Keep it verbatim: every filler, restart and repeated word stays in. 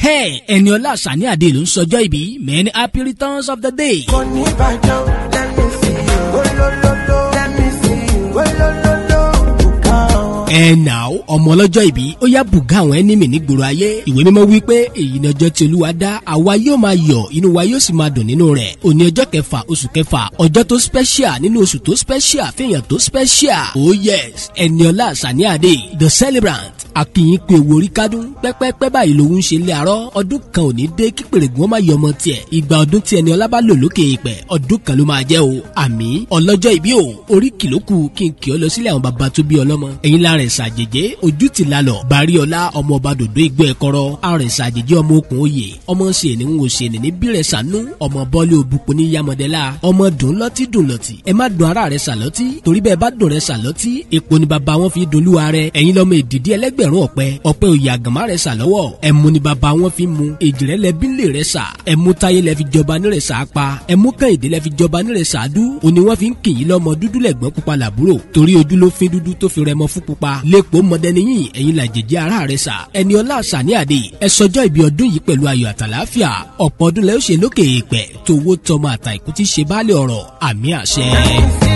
Hey, Eniola Asaniade ló ń sọjọ́ ìbí. Many happy returns of the day. And now, ọmọ ọlọ́jọ́ ìbí ó yá bùgá àwọn ẹnìmì nígboro ayé. Ìwé mímọ́ wí pé èyí ni ọjọ́ tí Olúwa dá, àwa yóò máa yọ̀, inú wa yóò sì máa dùn nínú rẹ̀. Òní ọjọ́ kẹfà oṣù kẹfà, ọjọ́ tó special nínú oṣù tó special fẹ́yàn tó special. Oh yes, Eniola Asaniade, the celebrant. Akínyìn pé owó orí kádùn pẹ́pẹ́pẹ́ báyìí lòun ń ṣe ilé àárọ̀. Ọdún kan ò ní dé kí pèrègùn ọmọ yọ ọmọ tiẹ̀. Ìgbà ọdún tí Eniola bá lò lókè ìpẹ́, ọdún kan ló máa jẹ́ o. Àmín. Ọlọ́jọ́ ìbí o, orí kìlókù kí n kì ọ́ lọ sílé àwọn bàbá tó bí ọlọ́mọ. Ẹ̀yin lára ẹ̀sà jẹjẹ ojú ti lálọ̀. Bàríọlá ọmọ ọba dòdò ìgbó ẹ̀kọ́rọ́. Àrùn ẹ̀sà jẹjẹ ọmọ okùn oyè. Ọmọ ṣe ni ń wò ṣe ni ní bírẹ̀ sànú. Ọmọ bọ́ọ̀lì òbúkún ní yamọ̀dẹ́lá. Ọmọ dùn lọ́tí dùn lọ́tí. Ẹ má dùn ara rẹ̀ sàlọ́tí. Torí bẹ́ẹ̀ bá dùn rẹ̀ sàlọ́tí. Èpo ni bàbá wọn fi dolúwa rẹ̀. Ẹ̀yin lọ́mọ èdìdí ẹlẹ́gbẹ̀rún ọ̀pẹ. Ọ̀pẹ òye àgànmá rẹ̀ sà lọ́wọ́. Ẹ̀mú ni bàbá wọn fi mu. Èjìrẹ́ lẹ bí lè rẹ̀ sà. Ẹ̀mú táyé lẹ fi jọba ní rẹ̀ sà pa. Ẹ̀mú kẹ́hìndé lẹ fi jọba ní rẹ̀ sà dú. Òní wọ́n fi ń kìyìn lọ́mọ dúdú lẹ̀gbọ́n pupa làbúrò. Torí ojú ló fi dúdú tó fi rẹmọ fún pupa. Lẹ́pọ̀ mọdẹ́niyìn ẹ̀yin là jẹjẹ ara rẹ̀ sà. Eniola Asaniade ẹ sọjọ́ ìbí ọdún yìí pẹ̀lú ayọ̀ àtàláfíà. Ọ̀pọ̀ ọdún lẹ́ ó ṣe lókè èèpẹ̀. Tówó tọmọ àtàìkú ti ṣe báálẹ̀ ọ̀rọ̀. Àmì àṣẹ.